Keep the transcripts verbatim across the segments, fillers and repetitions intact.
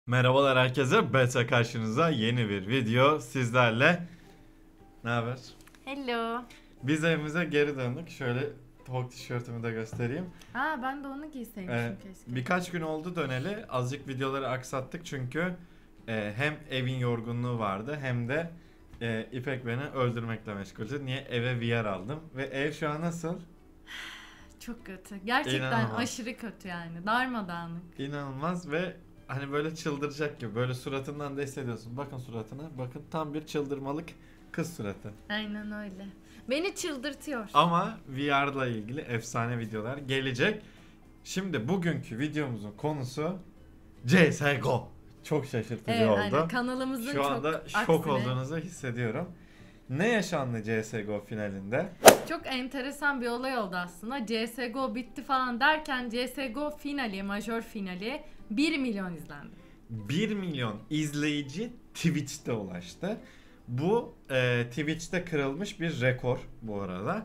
Merhabalar herkese. Beta karşınıza yeni bir video sizlerle. Ne haber? Hello. Biz evimize geri döndük. Şöyle Hulk tişörtümü de göstereyim. Aa ben de onu giyseymişim Ee, keşke. birkaç gün oldu döneli. Azıcık videoları aksattık çünkü e, hem evin yorgunluğu vardı hem de e, İpek beni öldürmekle meşguldü. Niye? Eve V R aldım. Ve ev şu an nasıl? Çok kötü. Gerçekten İnanılmaz. aşırı kötü yani. Darmadağınık. İnanılmaz ve hani böyle çıldıracak gibi. Böyle suratından da hissediyorsun. Bakın suratına. Bakın tam bir çıldırmalık kız suratı. Aynen öyle. Beni çıldırtıyor. Ama V R'la ilgili efsane videolar gelecek. Şimdi bugünkü videomuzun konusu C S G O. Çok şaşırtıcı Evet oldu. aynen. Kanalımızın Şu çok anda şok aksine. olduğunuzu hissediyorum. Ne yaşandı C S G O finalinde? Çok enteresan bir olay oldu aslında. C S G O bitti falan derken C S G O finali, majör finali bir milyon izlendi. bir milyon izleyici Twitch'te ulaştı. Bu e, Twitch'te kırılmış bir rekor bu arada.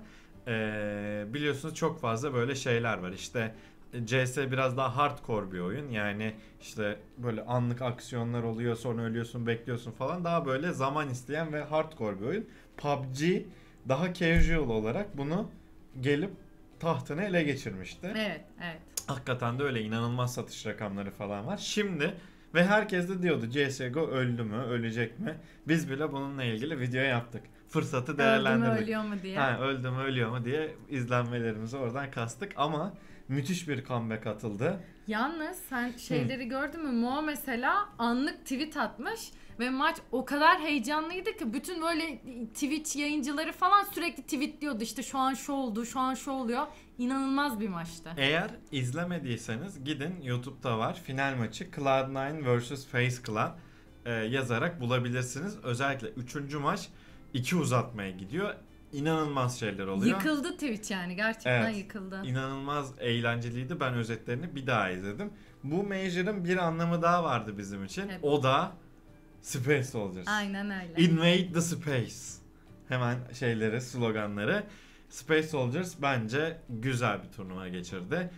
E, biliyorsunuz çok fazla böyle şeyler var. İşte C S biraz daha hardcore bir oyun. Yani işte böyle anlık aksiyonlar oluyor, sonra ölüyorsun, bekliyorsun falan. Daha böyle zaman isteyen ve hardcore bir oyun. P U B G daha casual olarak bunu gelip tahtını ele geçirmişti. Evet, evet. Hakikaten de öyle, inanılmaz satış rakamları falan var. Şimdi ve herkes de diyordu C S G O öldü mü, ölecek mi? Biz bile bununla ilgili video yaptık. Fırsatı Öldü mü değerlendirdik. ölüyor mu diye. Ha, öldü mü ölüyor mu diye izlenmelerimizi oradan kastık ama müthiş bir comeback atıldı. Yalnız sen şeyleri gördün mü? Mo mesela anlık tweet atmış ve maç o kadar heyecanlıydı ki bütün böyle Twitch yayıncıları falan sürekli tweetliyordu. İşte şu an şu oldu, şu an şu oluyor. İnanılmaz bir maçtı. Eğer izlemediyseniz gidin, YouTube'da var. Final maçı Cloud nine vs Face Clan e, yazarak bulabilirsiniz. Özellikle üçüncü maç iki uzatmaya gidiyor. İnanılmaz şeyler oluyor. Yıkıldı Twitch yani gerçekten Evet. yıkıldı. İnanılmaz eğlenceliydi. Ben özetlerini bir daha izledim. Bu Major'ın bir anlamı daha vardı bizim için. Evet. O da Space Soldiers. Aynen öyle. Invade the Space. Hemen şeyleri, sloganları. Space Soldiers bence güzel bir turnuva geçirdi.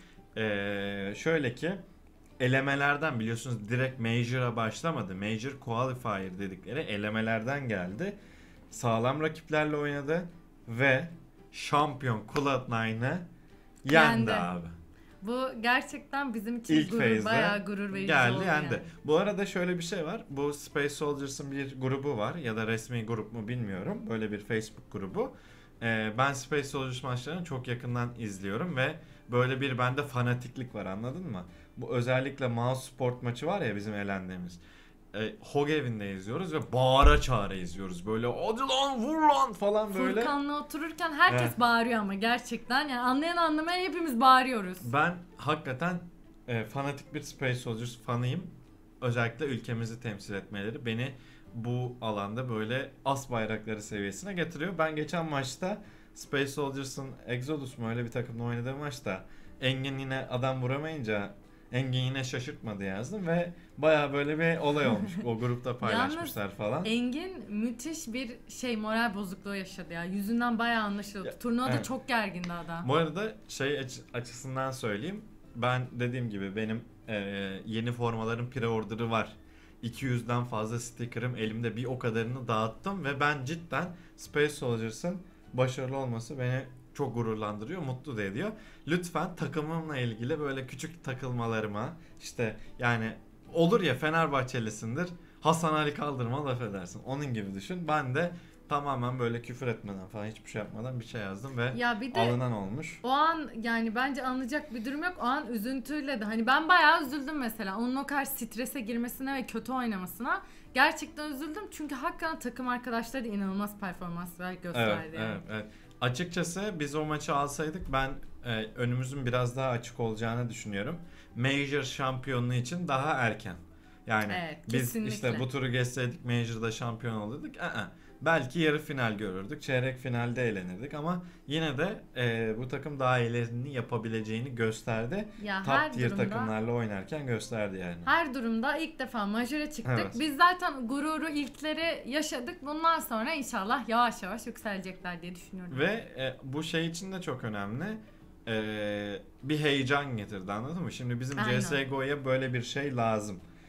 Ee, şöyle ki elemelerden, biliyorsunuz direkt Major'a başlamadı. Major Qualifier dedikleri elemelerden geldi. Sağlam rakiplerle oynadı ve şampiyon Cloud nine'ı yendi, Yendi. abi. Bu gerçekten bizim için İlk gurur, phase'de bayağı gurur verici geldi oldu yendi. yani. Bu arada şöyle bir şey var. Bu Space Soldiers'ın bir grubu var ya da resmi grup mu bilmiyorum. Böyle bir Facebook grubu. Ee, ben Space Soldiers maçlarını çok yakından izliyorum ve böyle bir bende fanatiklik var, anladın mı? Bu özellikle Mouse Sport maçı var ya bizim elendiğimiz. E, H O G evinde izliyoruz ve bağıra çağıra izliyoruz. Böyle hadi lan vur lan falan böyle. Furkan'la otururken herkes Evet. bağırıyor ama gerçekten yani anlayan anlamayan hepimiz bağırıyoruz. Ben hakikaten e, fanatik bir Space Soldiers fanıyım. Özellikle ülkemizi temsil etmeleri beni bu alanda böyle as bayrakları seviyesine getiriyor. Ben geçen maçta Space Soldiers'ın Exodus mu öyle bir takımla oynadığı maçta Engin yine adam vuramayınca Engin yine şaşırtmadı yazdım ve baya böyle bir olay olmuş. O grupta paylaşmışlar falan. Engin müthiş bir şey moral bozukluğu yaşadı ya. Yüzünden bayağı anlaşıldı. Ya, Turnuvada evet. çok gergindi adam. Bu arada şey aç- açısından söyleyeyim. Ben dediğim gibi benim e, yeni formaların pre-order'ı var. iki yüzden fazla sticker'ım elimde, bir o kadarını dağıttım ve ben cidden Space Soldiers'ın başarılı olması beni çok gururlandırıyor, mutlu da ediyor. Lütfen takımımla ilgili böyle küçük takılmalarıma, işte yani olur ya Fenerbahçelisindir, Hasan Ali Kaldırma laf edersin. Onun gibi düşün. Ben de tamamen böyle küfür etmeden falan, hiçbir şey yapmadan bir şey yazdım ve Ya bir de alınan olmuş. o an yani bence anlayacak bir durum yok. O an üzüntüyle de hani ben bayağı üzüldüm mesela. Onun o kadar strese girmesine ve kötü oynamasına gerçekten üzüldüm. Çünkü hakikaten takım arkadaşları da inanılmaz performanslar gösterdi Evet, yani. evet, evet. Açıkçası biz o maçı alsaydık ben e, önümüzün biraz daha açık olacağını düşünüyorum. Major şampiyonluğu için daha erken. Yani Evet, biz kesinlikle. işte bu turu geçseydik Major'da şampiyon olurduk. Aa, belki yarı final görürdük, çeyrek finalde eğlenirdik ama yine de e, bu takım daha ilerini yapabileceğini gösterdi. Ya Top her tier durumda takımlarla oynarken gösterdi yani. her durumda ilk defa majöre çıktık. Evet. Biz zaten gururu ilkleri yaşadık. Bundan sonra inşallah yavaş yavaş yükselecekler diye düşünüyorum. Ve e, bu şey için de çok önemli. E, bir heyecan getirdi, anladın mı? Şimdi bizim Aynen. C S G O'ya böyle bir şey lazım.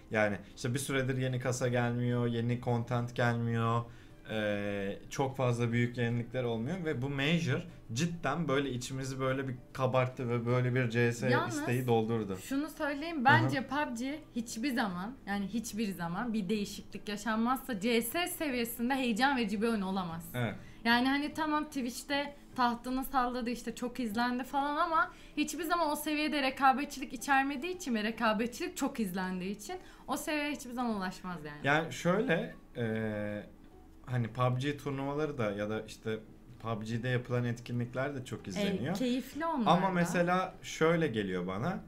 Yani işte bir süredir yeni kasa gelmiyor, yeni content gelmiyor. Ee, çok fazla büyük yenilikler olmuyor ve bu Major cidden böyle içimizi böyle bir kabarttı ve böyle bir C S Yalnız isteği doldurdu. şunu söyleyeyim, bence P U B G hiçbir zaman, yani hiçbir zaman bir değişiklik yaşanmazsa C S seviyesinde heyecan verici bir oyun olamaz. Evet. Yani hani tamam Twitch'te tahtını salladı, işte çok izlendi falan ama hiçbir zaman o seviyede rekabetçilik içermediği için ve rekabetçilik çok izlendiği için o seviyeye hiçbir zaman ulaşmaz yani. Yani şöyle e, hani P U B G turnuvaları da ya da işte P U B G'de yapılan etkinlikler de çok izleniyor. E, keyifli onlar Ama da. mesela şöyle geliyor bana.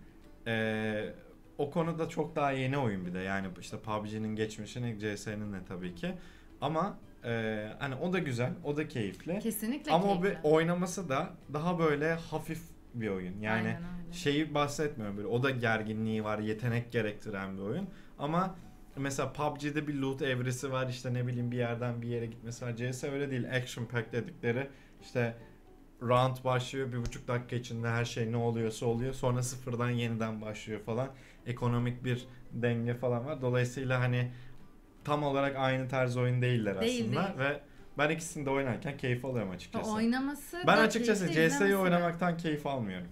E, o konuda çok daha yeni oyun bir de. Yani işte P U B G'nin geçmişini C S'nin de tabii ki. Ama e, hani o da güzel, o da keyifli. Kesinlikle Ama keyifli. o bir oynaması da daha böyle hafif bir oyun. Yani Aynen öyle. şeyi bahsetmiyorum böyle. O da gerginliği var, yetenek gerektiren bir oyun. Ama mesela P U B G'de bir loot evresi var, işte ne bileyim bir yerden bir yere gitmesi var. C S öyle değil. Action pack dedikleri işte round başlıyor, bir buçuk dakika içinde her şey ne oluyorsa oluyor. Sonra sıfırdan yeniden başlıyor falan. Ekonomik bir denge falan var. Dolayısıyla hani tam olarak aynı tarz oyun değiller Değil, aslında değil. ve ben ikisini de oynarken keyif alıyorum açıkçası. Oynaması Ben da açıkçası keyifli, C S'yi izlemesi de. oynamaktan keyif almıyorum.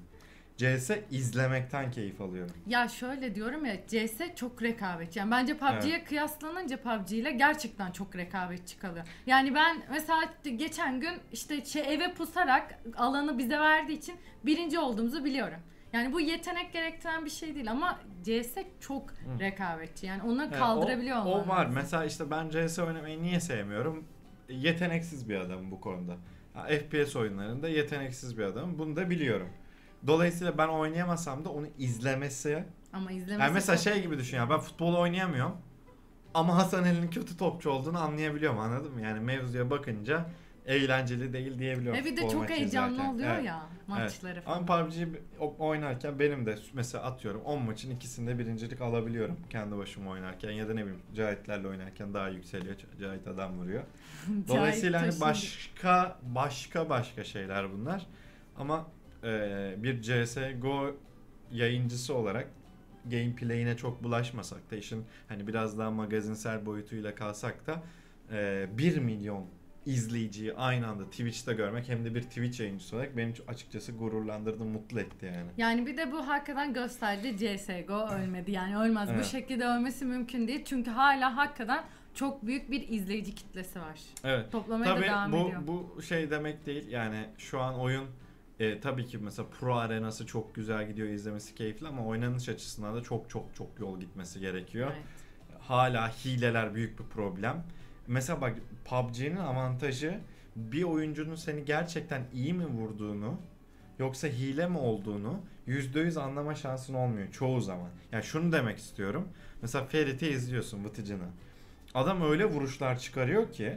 C S izlemekten keyif alıyorum. Ya şöyle diyorum ya, C S çok rekabetçi. Yani bence P U B G'ye Evet. kıyaslanınca P U B G ile gerçekten çok rekabetçi kalıyor. Yani ben mesela geçen gün işte şey eve pusarak alanı bize verdiği için birinci olduğumuzu biliyorum. Yani bu yetenek gerektiren bir şey değil ama C S çok Hı. rekabetçi. Yani onu Evet, kaldırabiliyor o, olman o var. lazım. Mesela işte ben C S oynamayı niye sevmiyorum? Yeteneksiz bir adamım bu konuda. Ha, F P S oyunlarında yeteneksiz bir adamım. Bunu da biliyorum. Dolayısıyla ben oynayamasam da onu izlemesi. Ama izlemesi Yani mesela çok şey gibi düşün ya, ben futbol oynayamıyorum. Ama Hasan Ali'nin kötü topçu olduğunu anlayabiliyorum, anladın mı? Yani mevzuya bakınca eğlenceli değil diyebiliyorum. Ve bir de futbol çok maçı heyecanlı izlerken. oluyor Evet. ya maçları Evet. falan. Ama P U B G'yi oynarken benim de mesela atıyorum on maçın ikisinde birincilik alabiliyorum kendi başıma oynarken ya da ne bileyim Cahitlerle oynarken daha yükseliyor. Cahit adam vuruyor. Dolayısıyla hani Cahit başka başka başka şeyler bunlar. Ama e, bir C S G O yayıncısı olarak gameplay'ine çok bulaşmasak da işin hani biraz daha magazinsel boyutuyla kalsak da e, bir milyon izleyiciyi aynı anda Twitch'te görmek hem de bir Twitch yayıncısı olarak beni açıkçası gururlandırdı, mutlu etti yani. Yani bir de bu hakikaten gösterdi, C S G O ölmedi. Yani ölmez. Evet. Bu şekilde ölmesi mümkün değil. Çünkü hala hakikaten çok büyük bir izleyici kitlesi var. Evet. Toplamaya da devam Tabii ediyor. bu bu şey demek değil. Yani şu an oyun e, tabii ki mesela Pro Arenası çok güzel gidiyor, izlemesi keyifli ama oynanış açısından da çok çok çok yol gitmesi gerekiyor. Evet. Hala hileler büyük bir problem. Mesela bak, P U B G'nin avantajı bir oyuncunun seni gerçekten iyi mi vurduğunu yoksa hile mi olduğunu yüzde yüz anlama şansın olmuyor çoğu zaman. Yani şunu demek istiyorum. Mesela Ferit'i izliyorsun, Vıtıcını. Adam öyle vuruşlar çıkarıyor ki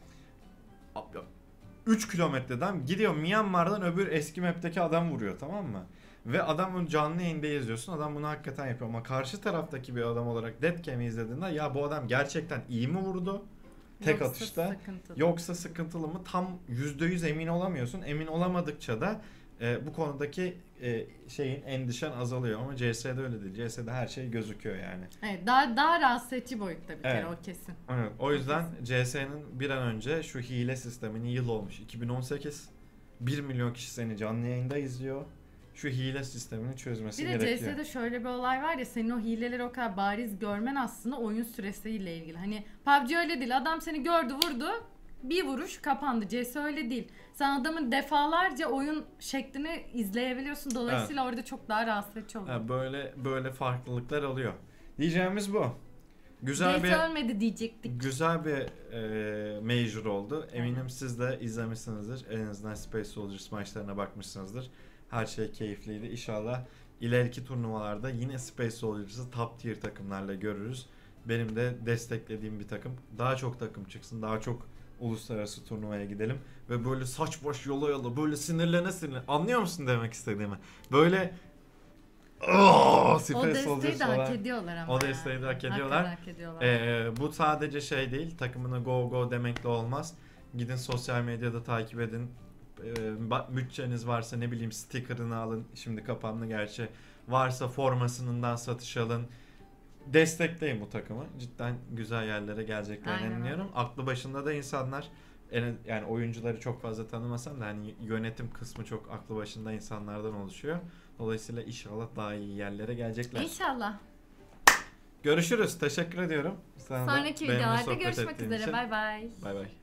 üç kilometreden gidiyor, Myanmar'dan öbür eski map'teki adam vuruyor, tamam mı? Ve adamın canlı yayında izliyorsun, adam bunu hakikaten yapıyor ama karşı taraftaki bir adam olarak Deadcam'i izlediğinde ya bu adam gerçekten iyi mi vurdu tek Yoksa atışta sıkıntılı. yoksa sıkıntılı mı, tam yüzde yüz emin olamıyorsun. Emin olamadıkça da e, bu konudaki e, şeyin endişen azalıyor ama C S'de öyle değil. C S'de her şey gözüküyor yani. Evet, daha daha rahatsız edici boyutta bir kere, Evet. o kesin. Evet, o yüzden C S'nin bir an önce şu hile sistemini, yıl olmuş iki bin on sekiz, bir milyon kişi seni canlı yayında izliyor. Şu hile sistemini çözmesi Bir de gerekiyor. C S'de şöyle bir olay var ya, senin o hileleri o kadar bariz görmen aslında oyun süresiyle ilgili. Hani P U B G öyle değil. Adam seni gördü, vurdu. Bir vuruş kapandı. C S öyle değil. Sen adamın defalarca oyun şeklini izleyebiliyorsun. Dolayısıyla orada çok daha rahatsız edici oluyor. Ha, böyle böyle farklılıklar oluyor. Diyeceğimiz bu. Güzel C S bir ölmedi diyecektik. güzel bir e, major oldu. Eminim siz de izlemişsinizdir. En azından Space Soldiers maçlarına bakmışsınızdır. Her şey keyifliydi. İnşallah ileriki turnuvalarda yine Space Soldiers'ı top tier takımlarla görürüz. Benim de desteklediğim bir takım. Daha çok takım çıksın. Daha çok uluslararası turnuvaya gidelim. Ve böyle saç baş yola yola böyle sinirlene sinirlene. Anlıyor musun demek istediğimi? Böyle oh, O Space desteği Soldiers de hak falan. ediyorlar ama. O desteği yani. de hak ediyorlar. Hakikaten hak ediyorlar. Ee, bu sadece şey değil, takımına go go demekle olmaz. Gidin sosyal medyada takip edin. Ee, bütçeniz varsa ne bileyim sticker'ını alın. Şimdi kapandı gerçi. Varsa formasından satış alın. destekleyin bu takımı. Cidden güzel yerlere geleceklerine Aynen inanıyorum. Aklı başında da insanlar, en, yani oyuncuları çok fazla tanımasam da hani yönetim kısmı çok aklı başında insanlardan oluşuyor. Dolayısıyla inşallah daha iyi yerlere gelecekler. İnşallah. Görüşürüz. Teşekkür ediyorum. Sana da Sonraki benimle videolarda sohbet görüşmek ettiğin üzere. için. Bay bay. Bay bay.